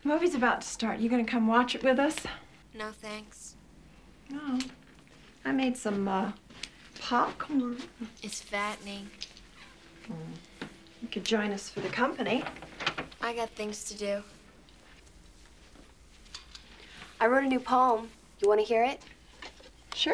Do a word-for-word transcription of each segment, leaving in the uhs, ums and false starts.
The movie's about to start. You gonna come watch it with us? No, thanks. No. I made some uh, popcorn. It's fattening. Mm. You could join us for the company. I got things to do. I wrote a new poem. You want to hear it? Sure.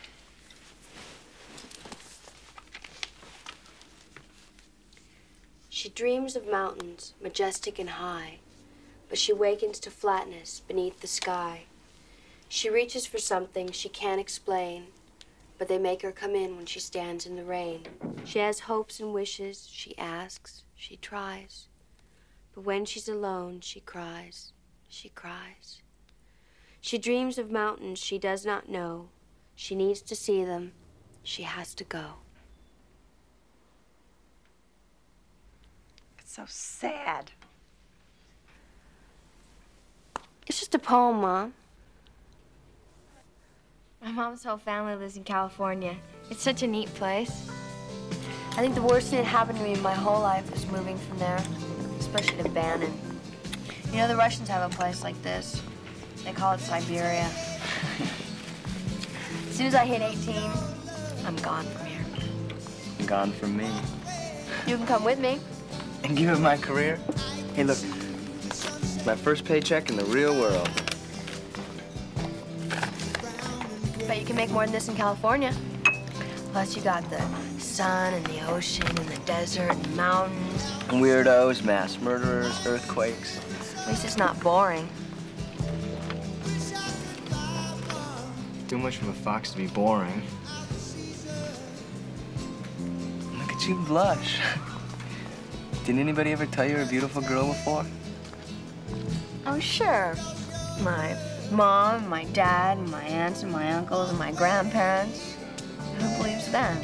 She dreams of mountains, majestic and high, but she wakens to flatness beneath the sky. She reaches for something she can't explain, but they make her come in when she stands in the rain. She has hopes and wishes, she asks, she tries. But when she's alone, she cries, she cries. She dreams of mountains she does not know. She needs to see them. She has to go. It's so sad. It's just a poem, Mom. My mom's whole family lives in California. It's such a neat place. I think the worst thing that happened to me in my whole life was moving from there, especially to Bannon. You know, the Russians have a place like this. They call it Siberia. As soon as I hit eighteen, I'm gone from here. Gone from me. You can come with me. And give it my career? Hey, look, my first paycheck in the real world. Bet you can make more than this in California. Plus, you got the sun and the ocean and the desert and mountains. Weirdos, mass murderers, earthquakes. At least it's not boring. Too much of a fox to be boring. Look at you blush. Didn't anybody ever tell you you're a beautiful girl before? Oh, sure. My mom, my dad, and my aunts and my uncles and my grandparents. Who believes them?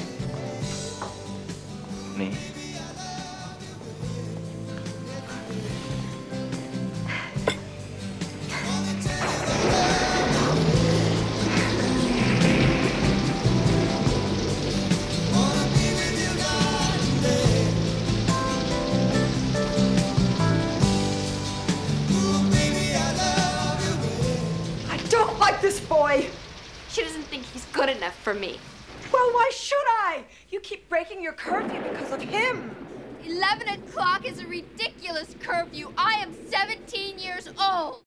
Me. This boy. She doesn't think he's good enough for me. Well, why should I? You keep breaking your curfew because of him. Eleven o'clock is a ridiculous curfew. I am seventeen years old.